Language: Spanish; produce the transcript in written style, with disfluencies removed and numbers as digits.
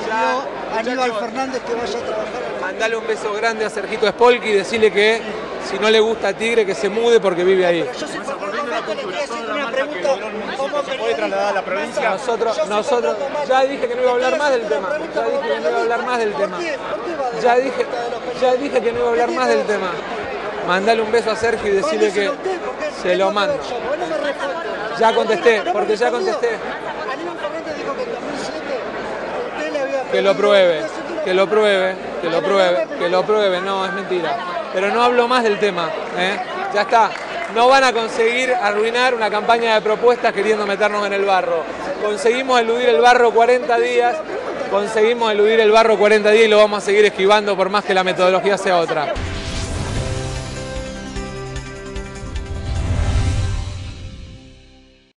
Aníbal Fernández que vaya a trabajar. Mandale un beso grande a Sergito Spolky y decirle que si no le gusta Tigre que se mude porque vive ahí. Pero yo sé por qué momento le quiero hacer una pregunta. ¿Cómo se puede trasladar a la provincia? Nosotros, ya dije que no iba a hablar más del tema. Ya dije que no iba a hablar más del tema. Ya dije que no iba a hablar más del tema. Mandale un beso a Sergio y decirle que se lo mando. Ya contesté, porque ya contesté. Aníbal Fernández dijo que en 2007 usted le había que lo pruebe, no, es mentira. Pero no hablo más del tema, ya está. No van a conseguir arruinar una campaña de propuestas queriendo meternos en el barro. Conseguimos eludir el barro 40 días, y lo vamos a seguir esquivando por más que la metodología sea otra.